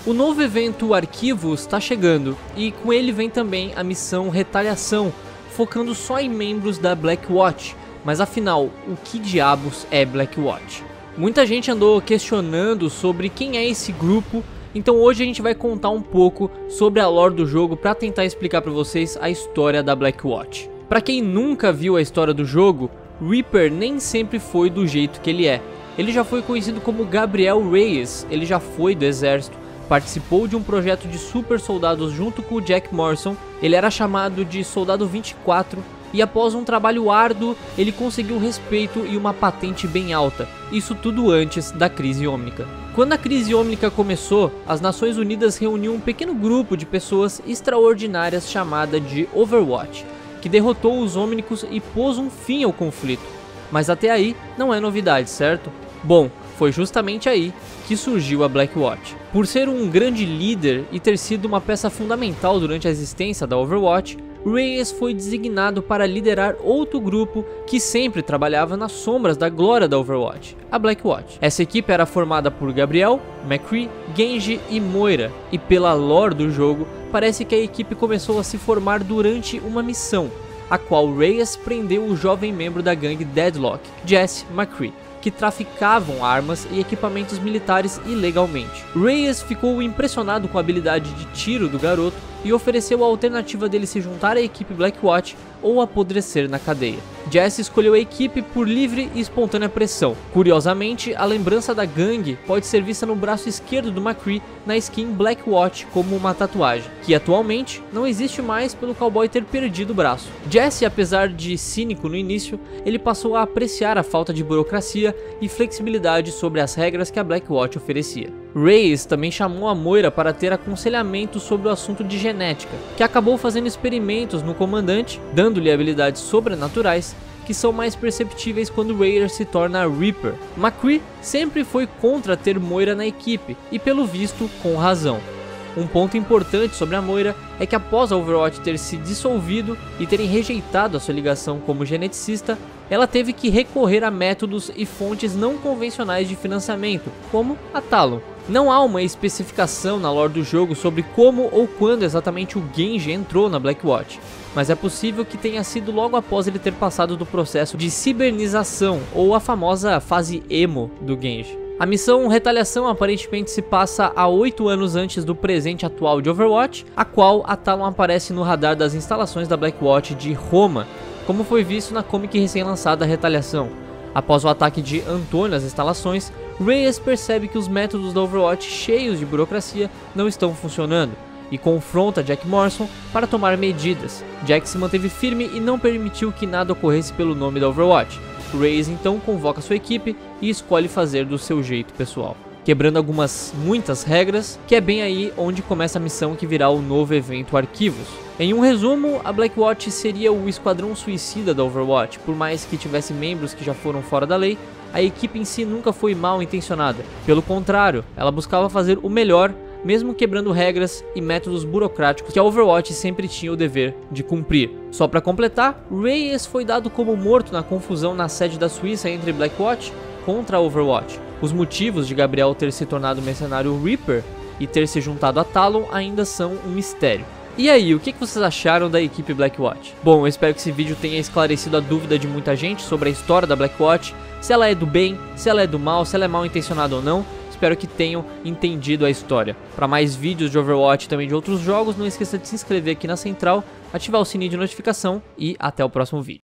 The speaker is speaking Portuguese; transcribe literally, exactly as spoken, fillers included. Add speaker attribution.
Speaker 1: O novo evento Arquivos está chegando, e com ele vem também a missão Retaliação, focando só em membros da Blackwatch. Mas afinal, o que diabos é Blackwatch? Muita gente andou questionando sobre quem é esse grupo, então hoje a gente vai contar um pouco sobre a lore do jogo para tentar explicar para vocês a história da Blackwatch. Para quem nunca viu a história do jogo, Reaper nem sempre foi do jeito que ele é. Ele já foi conhecido como Gabriel Reyes, ele já foi do exército, participou de um projeto de super soldados junto com o Jack Morrison, ele era chamado de Soldado vinte e quatro e após um trabalho árduo ele conseguiu respeito e uma patente bem alta, isso tudo antes da crise ômnica. Quando a crise ômnica começou, as Nações Unidas reuniu um pequeno grupo de pessoas extraordinárias chamada de Overwatch, que derrotou os Ômnicos e pôs um fim ao conflito. Mas até aí não é novidade, certo? Bom, foi justamente aí que surgiu a Blackwatch. Por ser um grande líder e ter sido uma peça fundamental durante a existência da Overwatch, Reyes foi designado para liderar outro grupo que sempre trabalhava nas sombras da glória da Overwatch, a Blackwatch. Essa equipe era formada por Gabriel, McCree, Genji e Moira, e pela lore do jogo, parece que a equipe começou a se formar durante uma missão, a qual Reyes prendeu o jovem membro da gangue Deadlock, Jesse McCree, que traficavam armas e equipamentos militares ilegalmente. Reyes ficou impressionado com a habilidade de tiro do garoto e ofereceu a alternativa dele se juntar à equipe Blackwatch ou apodrecer na cadeia. Jesse escolheu a equipe por livre e espontânea pressão. Curiosamente, a lembrança da gangue pode ser vista no braço esquerdo do McCree na skin Blackwatch como uma tatuagem, que atualmente não existe mais pelo cowboy ter perdido o braço. Jesse, apesar de cínico no início, ele passou a apreciar a falta de burocracia e flexibilidade sobre as regras que a Blackwatch oferecia. Reyes também chamou a Moira para ter aconselhamento sobre o assunto de genética, que acabou fazendo experimentos no comandante, dando-lhe habilidades sobrenaturais que são mais perceptíveis quando Reyes se torna Reaper. McCree sempre foi contra ter Moira na equipe, e pelo visto com razão. Um ponto importante sobre a Moira é que após a Overwatch ter se dissolvido e terem rejeitado a sua ligação como geneticista, ela teve que recorrer a métodos e fontes não convencionais de financiamento, como a Talon. Não há uma especificação na lore do jogo sobre como ou quando exatamente o Genji entrou na Blackwatch, mas é possível que tenha sido logo após ele ter passado do processo de cibernização, ou a famosa fase emo do Genji. A missão Retaliação aparentemente se passa há oito anos antes do presente atual de Overwatch, a qual a Talon aparece no radar das instalações da Blackwatch de Roma, como foi visto na comic recém-lançada Retaliação. Após o ataque de Antônio às instalações, Reyes percebe que os métodos da Overwatch cheios de burocracia não estão funcionando, e confronta Jack Morrison para tomar medidas. Jack se manteve firme e não permitiu que nada ocorresse pelo nome da Overwatch. Reyes então convoca sua equipe e escolhe fazer do seu jeito pessoal, quebrando algumas, muitas regras, que é bem aí onde começa a missão que virá o novo evento Arquivos. Em um resumo, a Blackwatch seria o esquadrão suicida da Overwatch. Por mais que tivesse membros que já foram fora da lei, a equipe em si nunca foi mal intencionada. Pelo contrário, ela buscava fazer o melhor, mesmo quebrando regras e métodos burocráticos que a Overwatch sempre tinha o dever de cumprir. Só para completar, Reyes foi dado como morto na confusão na sede da Suíça entre Blackwatch contra a Overwatch. Os motivos de Gabriel ter se tornado mercenário Reaper e ter se juntado a Talon ainda são um mistério. E aí, o que vocês acharam da equipe Blackwatch? Bom, eu espero que esse vídeo tenha esclarecido a dúvida de muita gente sobre a história da Blackwatch, se ela é do bem, se ela é do mal, se ela é mal intencionada ou não. Espero que tenham entendido a história. Para mais vídeos de Overwatch e também de outros jogos, não esqueça de se inscrever aqui na central, ativar o sininho de notificação e até o próximo vídeo.